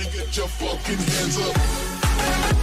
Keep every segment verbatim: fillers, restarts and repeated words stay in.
Everybody get your fucking hands up.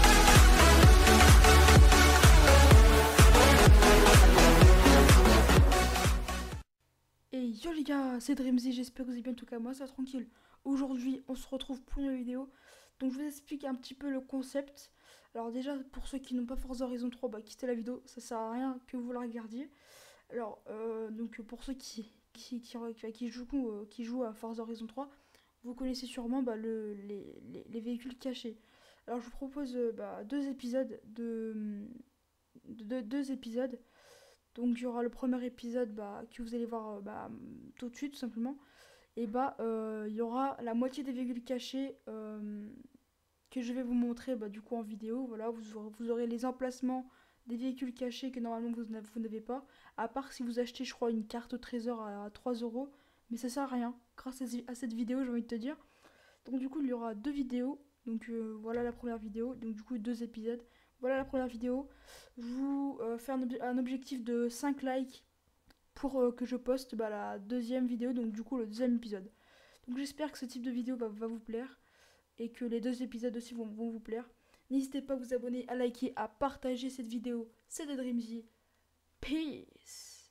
Et yo les gars, c'est Dreamzy, j'espère que vous allez bien, en tout cas moi ça va tranquille. Aujourd'hui on se retrouve pour une vidéo, donc je vous explique un petit peu le concept. Alors déjà pour ceux qui n'ont pas Forza Horizon trois, bah quittez la vidéo, ça sert à rien que vous la regardiez. Alors euh, donc pour ceux qui, qui, qui, qui, qui jouent, euh, qui jouent à Forza Horizon trois, vous connaissez sûrement bah, le, les, les, les véhicules cachés. Alors je vous propose euh, bah, deux épisodes de, de, de deux épisodes. Donc il y aura le premier épisode bah, que vous allez voir euh, bah, tout de suite tout simplement. Et bah euh, il y aura la moitié des véhicules cachés euh, que je vais vous montrer bah, du coup en vidéo. Voilà, vous aurez, vous aurez les emplacements des véhicules cachés que normalement vous n'avez pas. À part si vous achetez je crois une carte au trésor à trois euros. Mais ça sert à rien grâce à cette vidéo j'ai envie de te dire. Donc du coup il y aura deux vidéos. Donc euh, voilà la première vidéo. Donc du coup deux épisodes. Voilà la première vidéo. Je vous euh, fais un, ob un objectif de cinq likes pour euh, que je poste bah, la deuxième vidéo, donc du coup le deuxième épisode. Donc j'espère que ce type de vidéo va, va vous plaire et que les deux épisodes aussi vont, vont vous plaire. N'hésitez pas à vous abonner, à liker, à partager cette vidéo. C'était Dreamzy. Peace.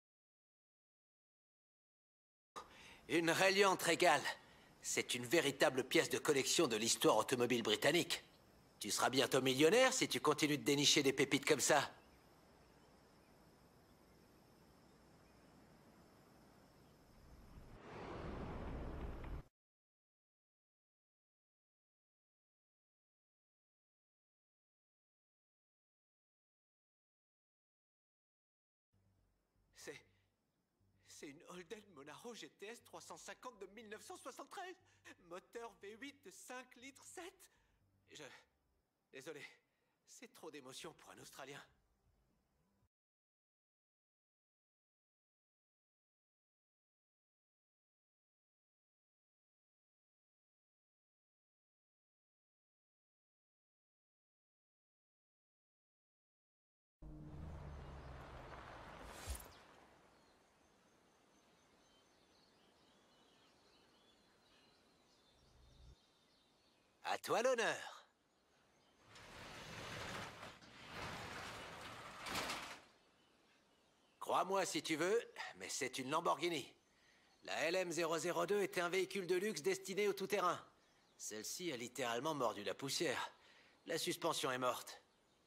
Une Reliant Régale. C'est une véritable pièce de collection de l'histoire automobile britannique. Tu seras bientôt millionnaire si tu continues de dénicher des pépites comme ça. C'est... C'est une Holden Monaro G T S trois cent cinquante de mille neuf cent soixante-treize. Moteur V huit de cinq litres sept. Je... Désolé. C'est trop d'émotion pour un Australien. À toi l'honneur. Crois-moi si tu veux, mais c'est une Lamborghini. La L M zéro zéro deux était un véhicule de luxe destiné au tout-terrain. Celle-ci a littéralement mordu la poussière. La suspension est morte.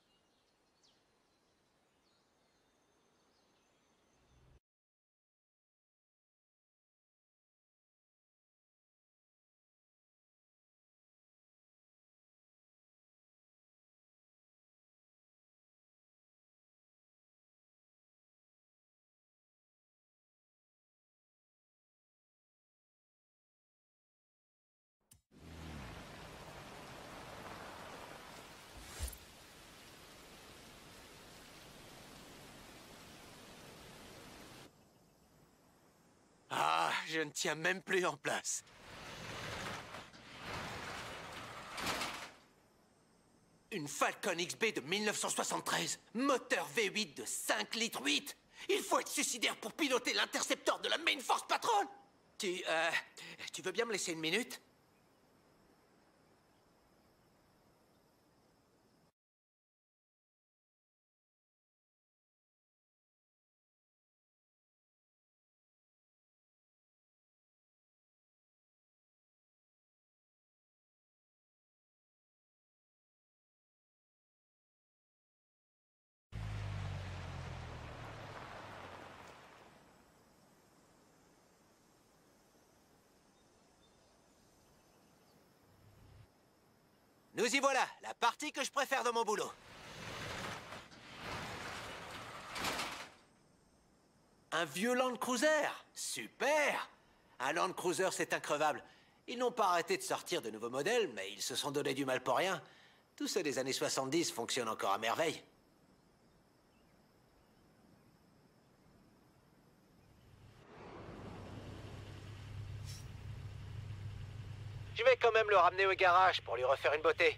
Ah, je ne tiens même plus en place. Une Falcon X B de mille neuf cent soixante-treize, moteur V huit de cinq litres huit. Il faut être suicidaire pour piloter l'intercepteur de la Main Force Patrol. Tu, euh, tu veux bien me laisser une minute? Nous y voilà, la partie que je préfère de mon boulot. Un vieux Land Cruiser? Super! Un Land Cruiser, c'est increvable. Ils n'ont pas arrêté de sortir de nouveaux modèles, mais ils se sont donné du mal pour rien. Tous ceux des années soixante-dix fonctionnent encore à merveille. Je vais quand même le ramener au garage pour lui refaire une beauté.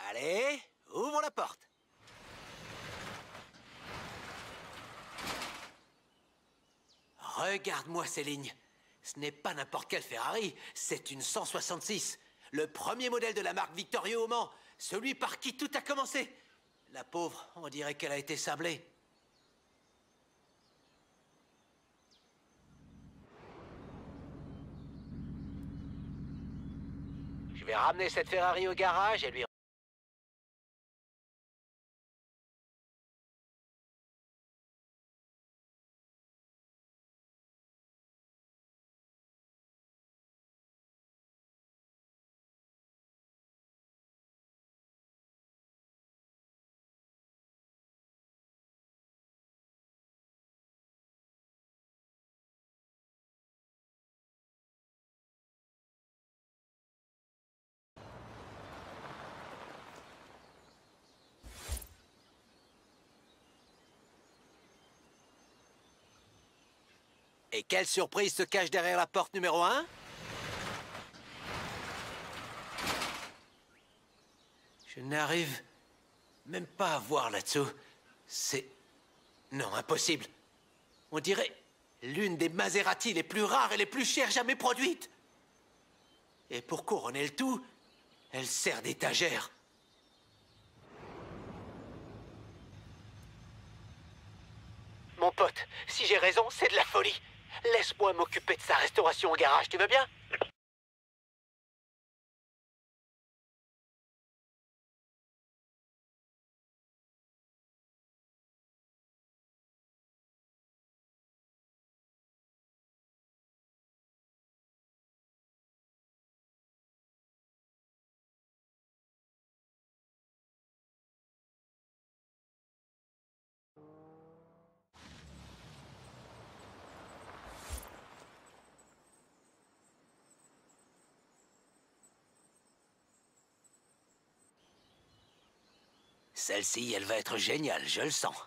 Allez, ouvre la porte. Regarde-moi ces lignes. Ce n'est pas n'importe quelle Ferrari, c'est une cent soixante-six. Le premier modèle de la marque Victorio au Mans. Celui par qui tout a commencé. La pauvre, on dirait qu'elle a été sablée. Je vais ramener cette Ferrari au garage et lui... Et quelle surprise se cache derrière la porte numéro un? Je n'arrive même pas à voir là-dessous. C'est... Non, impossible. On dirait l'une des Maserati les plus rares et les plus chères jamais produites. Et pour couronner le tout, elle sert d'étagère. Mon pote, si j'ai raison, c'est de la folie. Laisse-moi m'occuper de sa restauration au garage, tu veux bien? Celle-ci, elle va être géniale, je le sens.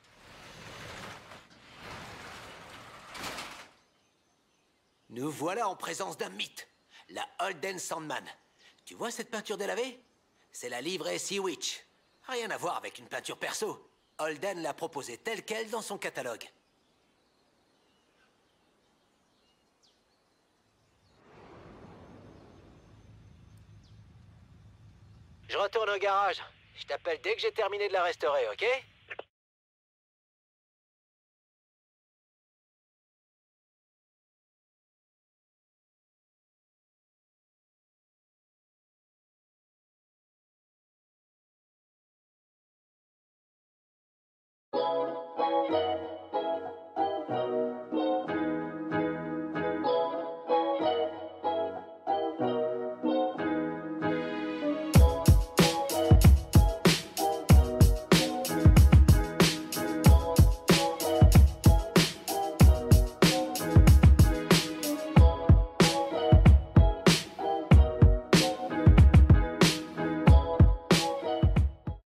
Nous voilà en présence d'un mythe, la Holden Sandman. Tu vois cette peinture délavée? C'est la livrée Sea Witch. Rien à voir avec une peinture perso. Holden l'a proposée telle quelle dans son catalogue. Je retourne au garage. Je t'appelle dès que j'ai terminé de la restaurer, ok?